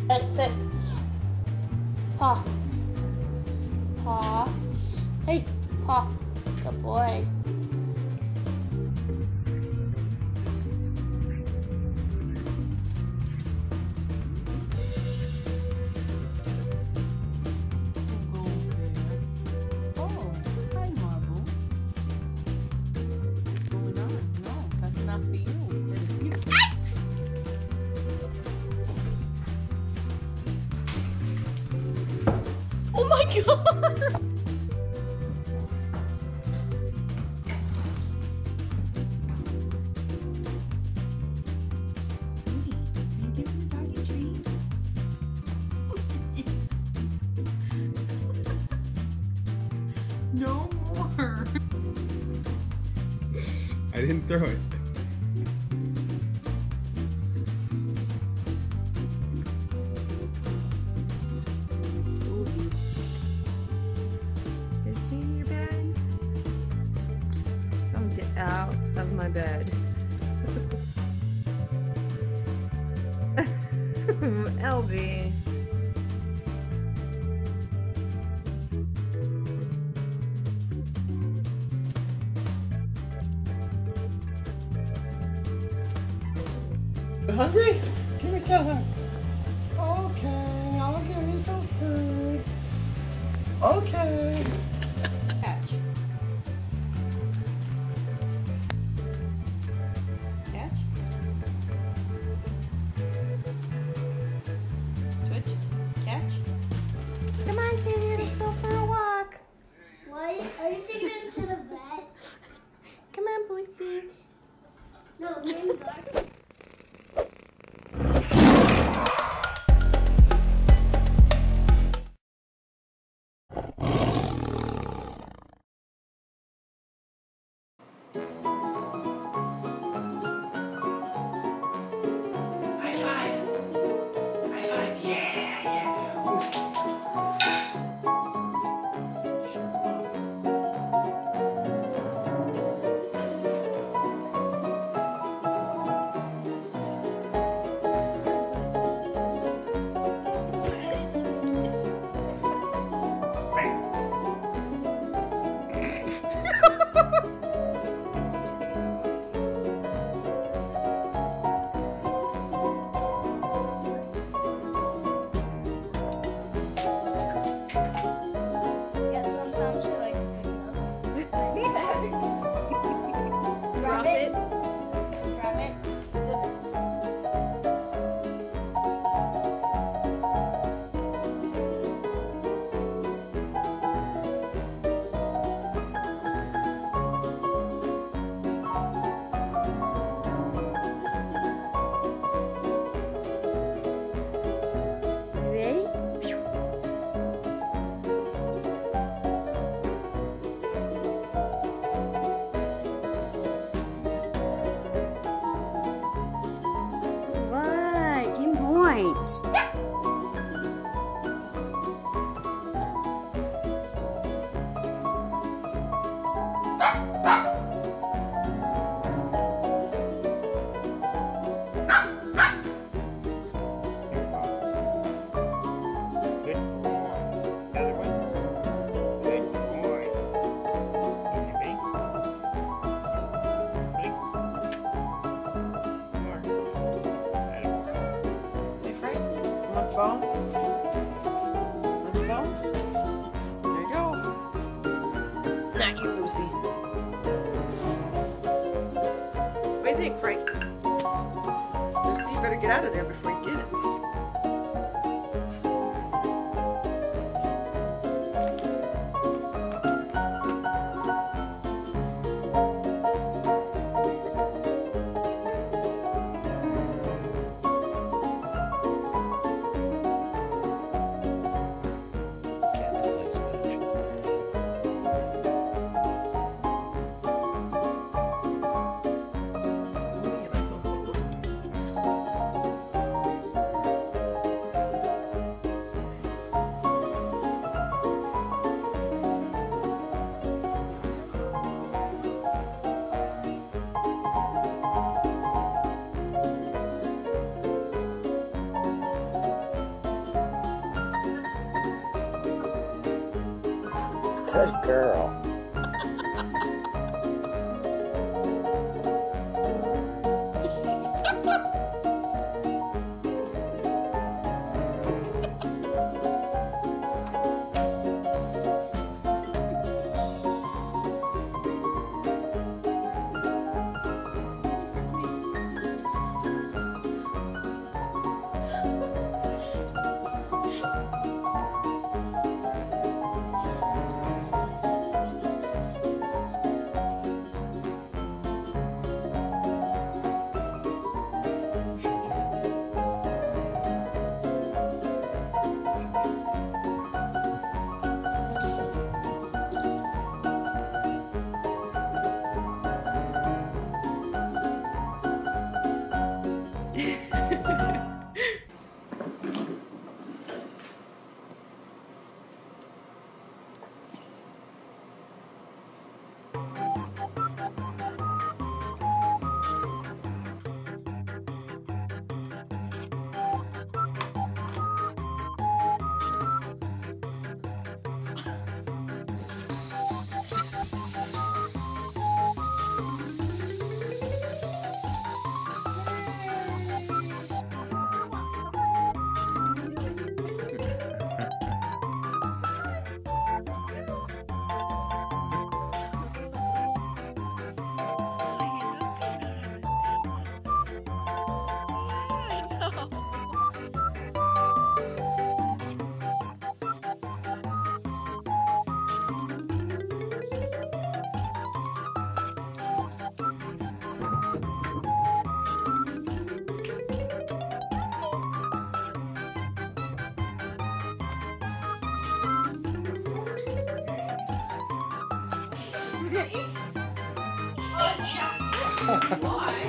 Right, sit. Paw. Paw. Hey, paw. Good boy. Oh, hi, Marble. What's going on? No, that's not for you. Oh my god! No more. I didn't throw it. Is he in your bed? Come get out of my bed. LB. Hungry? Give me a hug. Okay, I'll give you some food. Okay. Catch. Catch. Twitch. Catch. Come on, kitty, let's go for a walk. Why are you taking him to the vet? Come on, Bootsy. No, maybe back. High five. High five. Yeah, yeah. Ooh. Yeah, sometimes she likes to Drop it. grab it. Ready? Right, game point. Good boy. The other one. Good boy. Okay, Bink. Bink. More. Attaboy. Hey, Frank, you want the bones? Want the bones? There you go. Not you, Lucy. What do you think, Frank? Lucy, you better get out of there before you get it. Good girl. Why?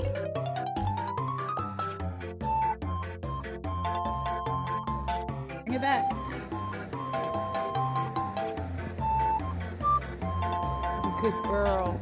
Bring it back. Good girl.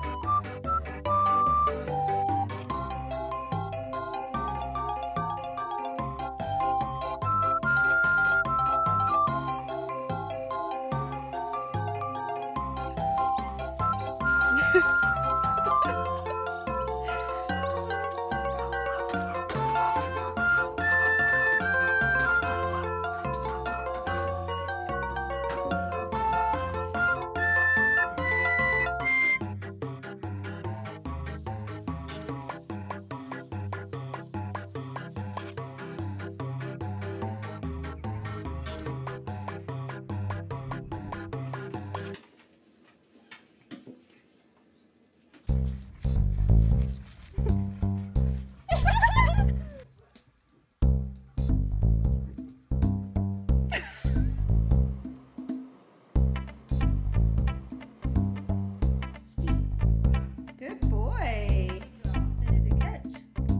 Good boy. Ready to catch.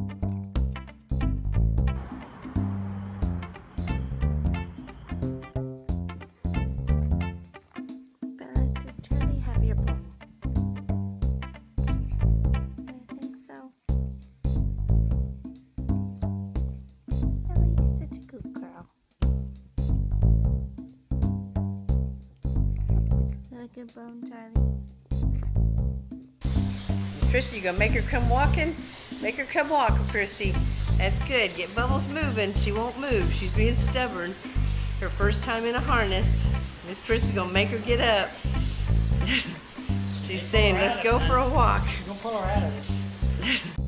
Bella, does Charlie have your bone? I think so. Bella, you're such a good girl. Is that a good bone, Charlie? Chrissy, you gonna make her come walking? Make her come walking, Chrissy. That's good. Get Bubbles moving. She won't move. She's being stubborn. Her first time in a harness. Miss Chrissy's gonna make her get up. She's saying, let's go for a walk. Don't pull her out of it.